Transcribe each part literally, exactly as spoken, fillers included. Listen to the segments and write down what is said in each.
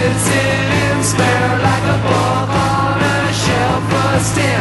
sitting spare like a book on a shelf rust in.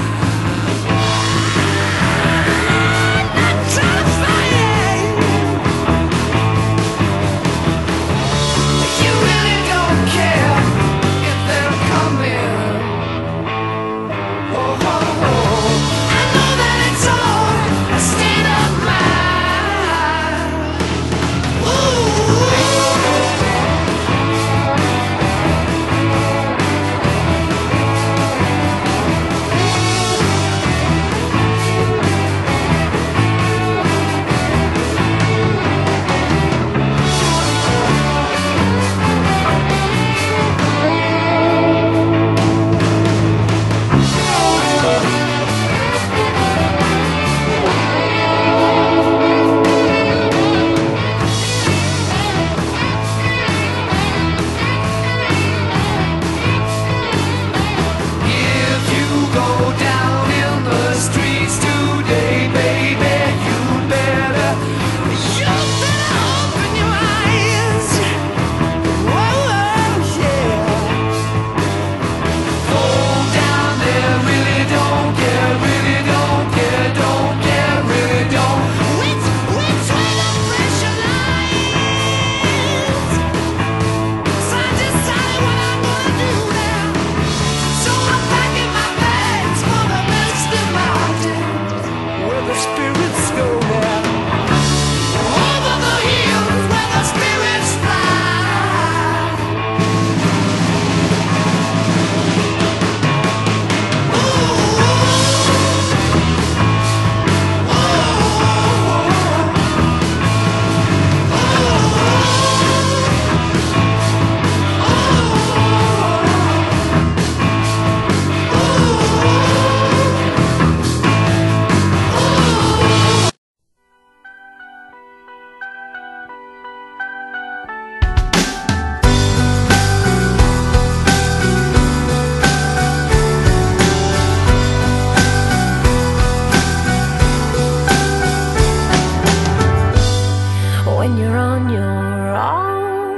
When you're on your own,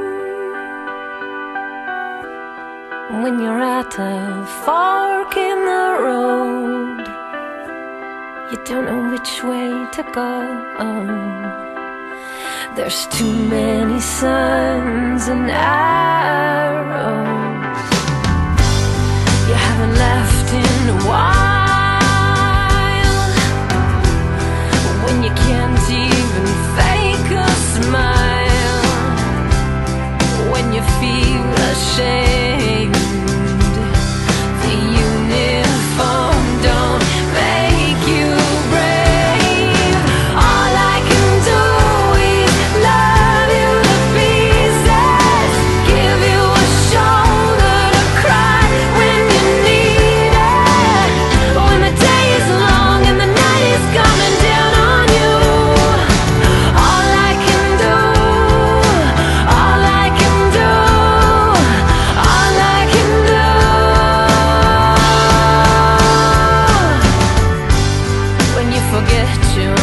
when you're at a fork in the road, you don't know which way to go. There's too many suns and arrows you haven't left in a while. When you can't even fake a smile, when you feel ashamed, the uniform don't make you brave. All I can do is love you to pieces, give you a shoulder to cry when you need it, when the day is long and the night is coming down on you. All I can do, all I can do, all I can do. When you forget your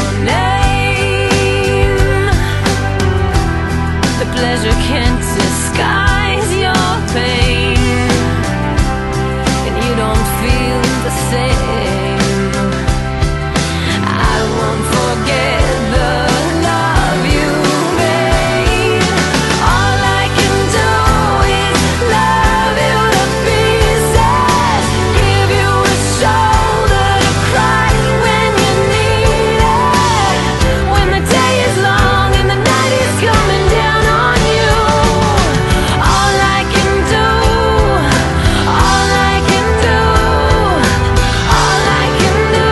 name, the pleasure can't disguise your pain, and you don't feel the same. I won't forget the love you made. All I can do is love you to pieces, give you a shoulder to cry when you need it, when the day is long and the night is coming down on you. All I can do, all I can do, all I can do.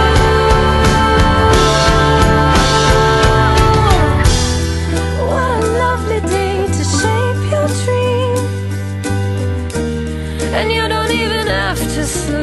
What a lovely day to shape your dream, and you don't even have to sleep.